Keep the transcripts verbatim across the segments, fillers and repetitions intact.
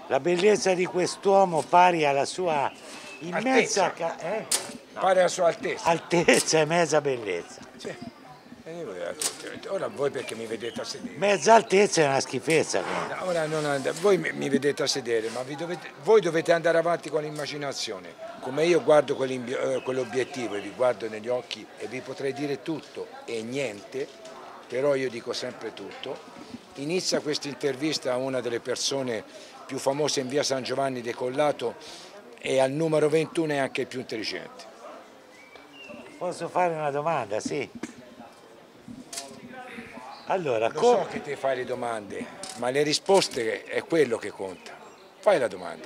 La bellezza di quest'uomo pari alla sua immensa Altezza. eh? Pare alla sua altezza. altezza e mezza bellezza. Sì. Ora voi perché mi vedete a sedere? Mezza altezza è una schifezza. Quindi. Ora non and- voi mi vedete a sedere, ma vi dovete, voi dovete andare avanti con l'immaginazione. Come io guardo quell'obiettivo e vi guardo negli occhi e vi potrei dire tutto e niente, però io dico sempre tutto. Inizia questa intervista a una delle persone più famose in via San Giovanni Decollato e al numero ventuno è anche il più intelligente. Posso fare una domanda? Sì. Allora, Lo so che ti fai le domande, ma le risposte è quello che conta. Fai la domanda.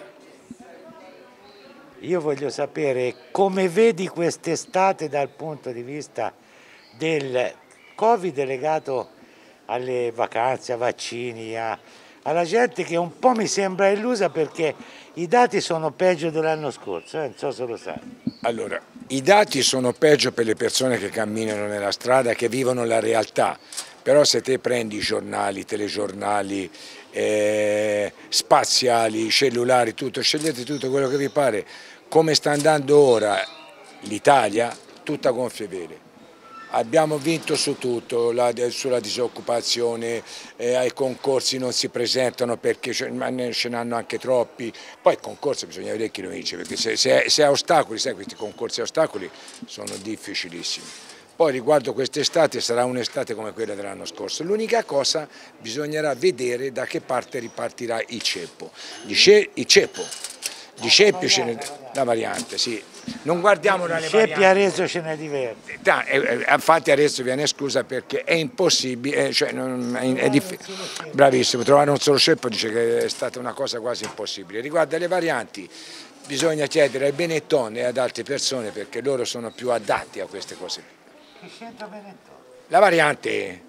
Io voglio sapere come vedi quest'estate dal punto di vista del Covid legato alle vacanze, a vaccini, a, alla gente che un po' mi sembra illusa perché i dati sono peggio dell'anno scorso, eh? Non so se lo sai. Allora, i dati sono peggio per le persone che camminano nella strada, che vivono la realtà, però se te prendi i giornali, i telegiornali, eh, spaziali, cellulari, tutto, scegliete tutto quello che vi pare, come sta andando ora l'Italia, tutta gonfie vele. Abbiamo vinto su tutto, la, sulla disoccupazione, eh, ai concorsi non si presentano perché ce ne hanno anche troppi, poi i concorsi bisogna vedere chi lo vince, perché se, se, se ha ostacoli, sai questi concorsi a ostacoli sono difficilissimi. Poi riguardo quest'estate sarà un'estate come quella dell'anno scorso, l'unica cosa bisognerà vedere da che parte ripartirà il ceppo, il ceppo, di ceppi ce n'è la variante, sì. Non guardiamo dalle varianti. Ceppi adesso ce n'è diversi. Infatti adesso viene esclusa perché è impossibile, cioè non, è, è difficile. Bravissimo, trovare un solo ceppo dice che è stata una cosa quasi impossibile. Riguardo alle varianti bisogna chiedere ai Benetton e ad altre persone perché loro sono più adatti a queste cose. Che c'entra Benetton? La variante...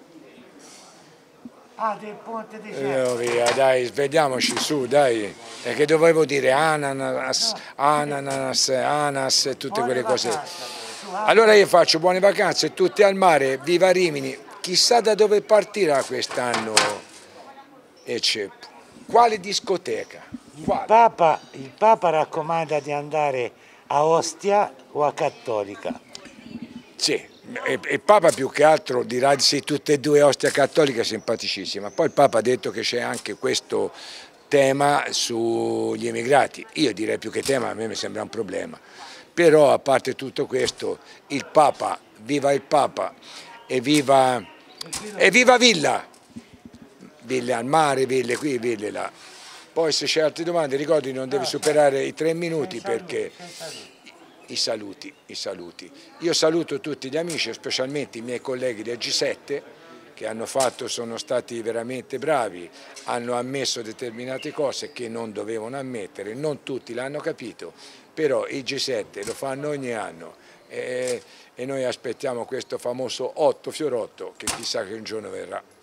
Ah, del ponte di Oh, via, dai, svegliamoci su, dai, è che dovevo dire ananas, ananas, anas e tutte quelle cose. Allora io faccio buone vacanze, tutte al mare, viva Rimini, chissà da dove partirà quest'anno e Ceppo. Quale discoteca? Quale? Il Papa, il Papa raccomanda di andare a Ostia o a Cattolica. Sì. Il Papa più che altro dirà sì, tutte e due Ostia Cattolica simpaticissima, poi il Papa ha detto che c'è anche questo tema sugli immigrati, io direi più che tema, a me mi sembra un problema, però a parte tutto questo il Papa, viva il Papa e viva, e viva Villa, ville al mare, ville qui, ville là, poi se c'è altre domande ricordi non devi superare i tre minuti perché... I saluti, i saluti. Io saluto tutti gli amici, specialmente i miei colleghi del G sette che hanno fatto, sono stati veramente bravi, hanno ammesso determinate cose che non dovevano ammettere, non tutti l'hanno capito, però il G sette lo fanno ogni anno e, e noi aspettiamo questo famoso otto fiorotto che chissà che un giorno verrà.